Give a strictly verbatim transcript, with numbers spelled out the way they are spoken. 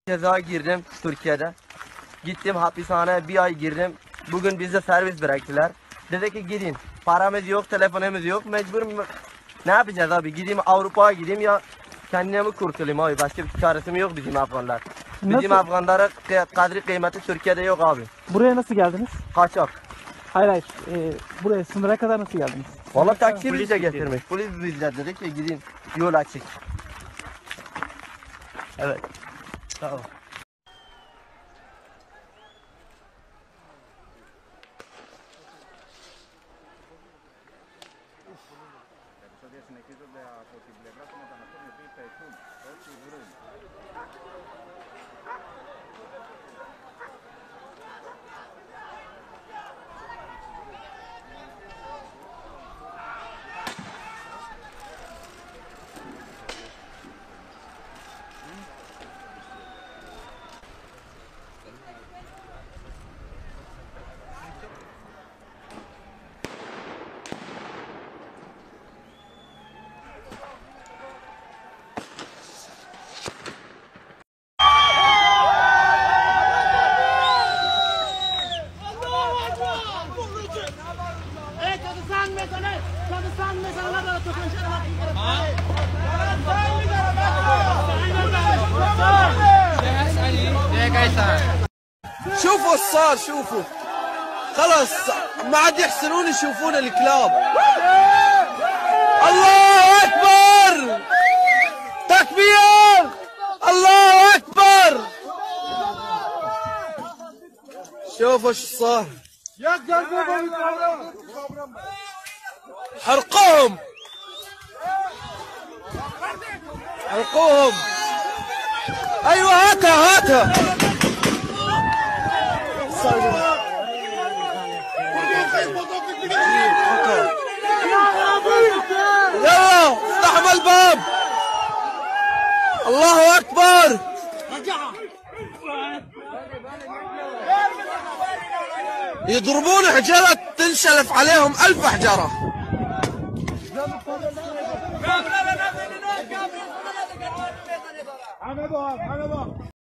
Ceza girdim Türkiye'de. Gittim hapishaneye bir ay girdim. Bugün bize servis bıraktılar. Dedi ki gidin. Paramız yok, telefonumuz yok. Mecbur mu? Ne yapacağız abi? Gideyim Avrupa'ya gideyim ya kendime kurtulayım abi. Başka bir çaresi mi yok bizim Afganlar? Bizim Nasıl? Afganlara kadri kıymeti Türkiye'de yok abi. Buraya nasıl geldiniz? Kaçak. Hayır hayır. Ee, buraya sınıra kadar nasıl geldiniz? Valla taksi bize getirmiş. Polis bize dedi ki gidin yol açık. Evet. Sağ ol. شوفوا الصار شوفوا خلاص ما عاد يحسنون يشوفون الكلاب. الله اكبر تكبير الله اكبر. شوفوا ايش صار حرقوهم حرقوهم. ايوه هاتها هاتها يلا افتحوا الباب. الله اكبر. يضربون حجرة تنشلف عليهم ألف حجرة.